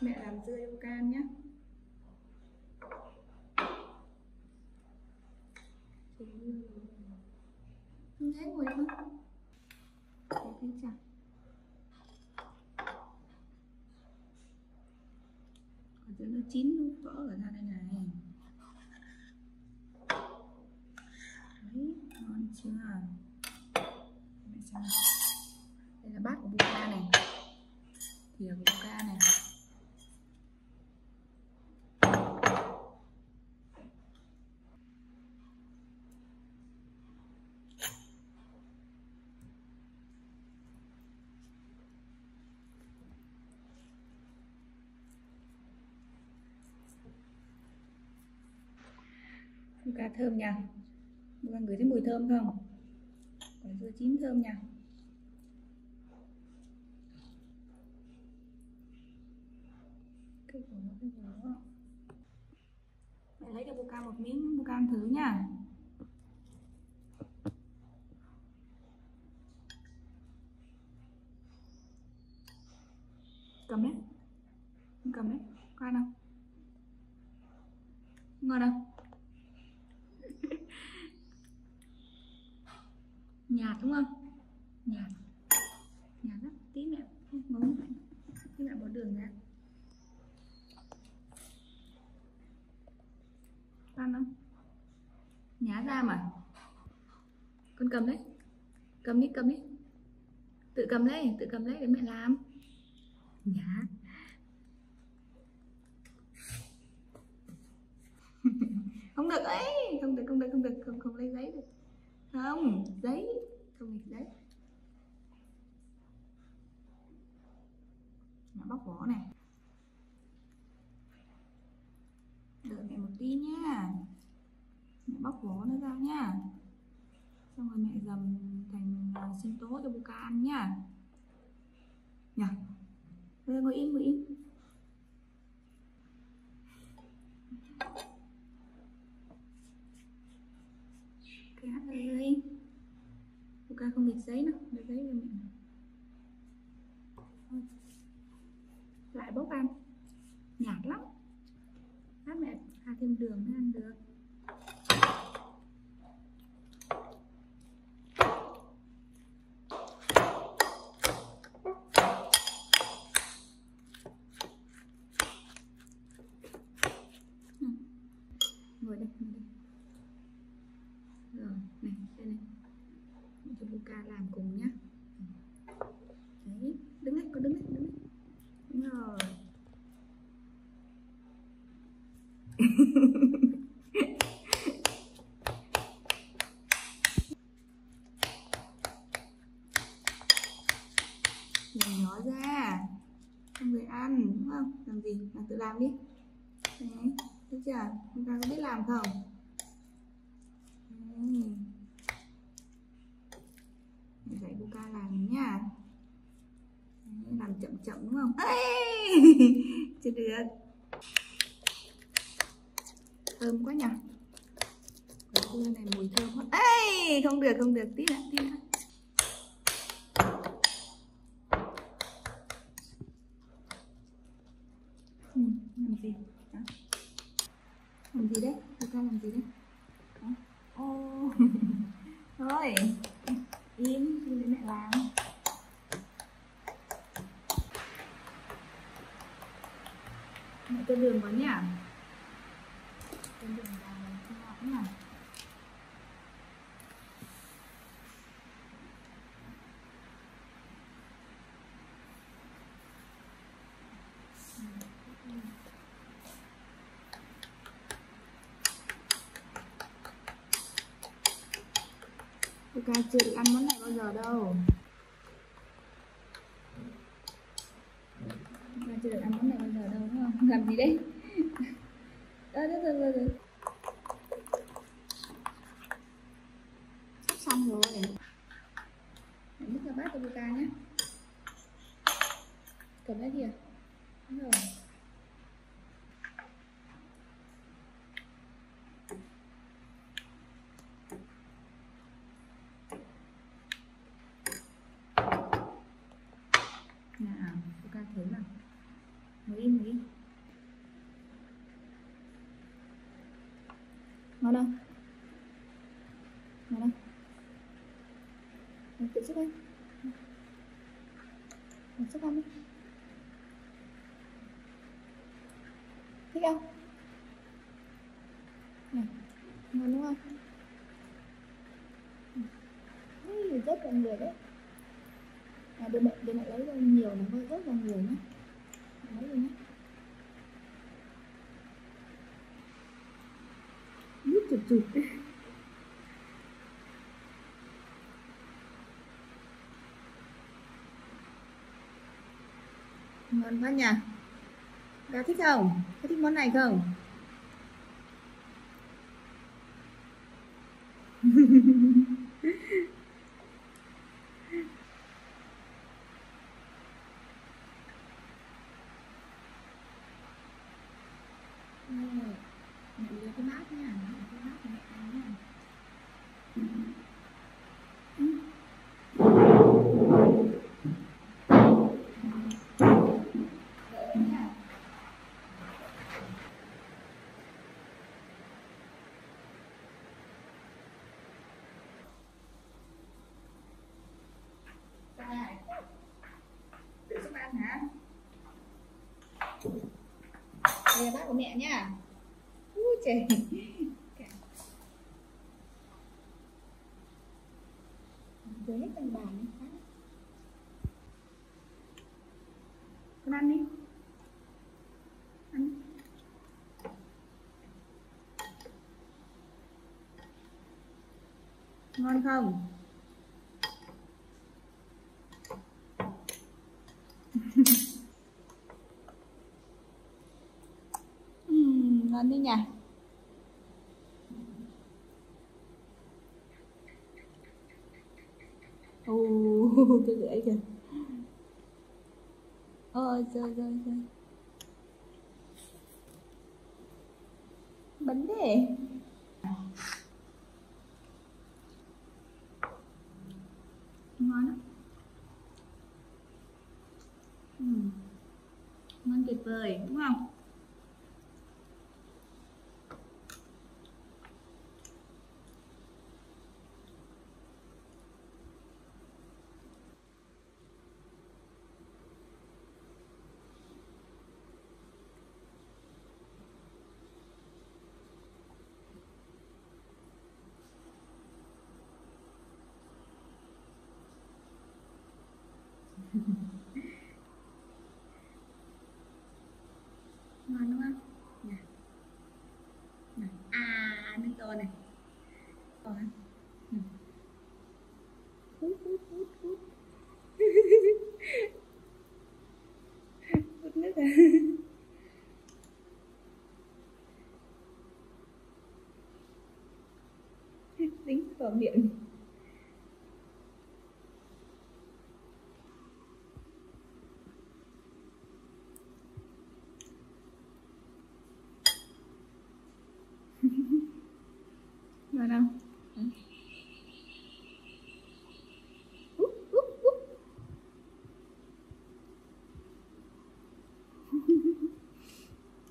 Mẹ làm dưa yêu can nhé. Không thấy ngồi đâu. Thấy chẳng. Còn dưa nó chín nó vỡ ở ra đây này. Đấy, ngon chưa? Mẹ xem. Đây là bát của Buka này. Thìa của Buka này. Buka thơm nha. Buka ngửi thấy mùi thơm không? Quả dưa chín thơm nha. Cái vỏ. Mẹ lấy cho Buka một miếng, Buka ăn thử nha. Cầm đấy. Cầm đấy. Có ăn không? Ngon không? Nhạt đúng không? Nhạt. Nhạt lắm. Tí mẹ ngấu. Tí mẹ bỏ đường ra. Ăn không? Nhá ra mà. Con cầm đấy. Cầm đi, cầm đi. Tự cầm lấy để mẹ làm. Nhá. Không được ấy, không được, không lấy giấy được. Không, giấy, không nghịch giấy. Nó bóc vỏ này. Đợi mẹ một tí nhá. Mẹ bóc vỏ nó ra nhá. Xong rồi mẹ dầm thành sinh tố cho Buka ăn nhá. Nhỉ? Rồi ngồi im, ngồi im. Buka ơi. Buka không nghịch giấy đâu, lấy giấy cho mẹ. Lại bốc ăn. Nhạt lắm. Lát mẹ pha thêm đường mới ăn được. Ngồi đây, ngồi đây. Rồi, này, đây này. Để cho Buka làm cùng nhá. Đấy, đứng đấy, con đứng đấy, đứng đấy. Đúng rồi. Nhìn nó ra. Không người ăn, đúng không? Làm gì? Làm tự làm đi. Đấy, thấy chưa? Buka có biết làm không? Để dạy Buka làm nhá. Đấy, làm chậm chậm đúng không? Chưa được. Thơm quá nhỉ? Quả dưa này mùi thơm quá. Ê, không được, tí nữa, tí nữa. Làm gì? Đó. Làm gì đấy? Buka làm gì đấy? Đó. Ô. Thôi, im, để mẹ làm. Mẹ cho đường vào nhá. Cho đường vào cho ngọt nhá. Buka chưa được ăn món này bao giờ đâu. Buka chưa được ăn món này bao giờ đâu, đúng không? Làm gì đấy? Rồi. Sắp xong rồi. Để múc ra bát cho Buka nhé. Cầm lấy kìa. Đúng rồi. Nào, Buka thử nào. Ngồi im ăn đi. Ngon không? Ngon không? Mình tự sức đi. Mình sức ăn đi. Thích không? Này, ngon đúng không? Rất là người đấy. Để mẹ lấy ra nhiều nó hơi rất là người nhé. Lấy rồi nhé. Nước chụp chụp. Ngon quá nhỉ. Đã thích không? Có thích món này không? Mẹ lấy cái bát nha, cái bát mẹ nha. Tự giúp ăn hả? Đây là bát của mẹ nha. Ui trời. Rơi hết trên bàn. Con ăn đi. Ăn. Ngon không? Ngon đi nhỉ. Tôi gửi kìa. Ôi rơi. Bánh đấy. Ngon á. Ngon tuyệt vời đúng không? Ngon đúng không? Nè. Nước to này. Hút nước à. Dính vào miệng. Ngon không?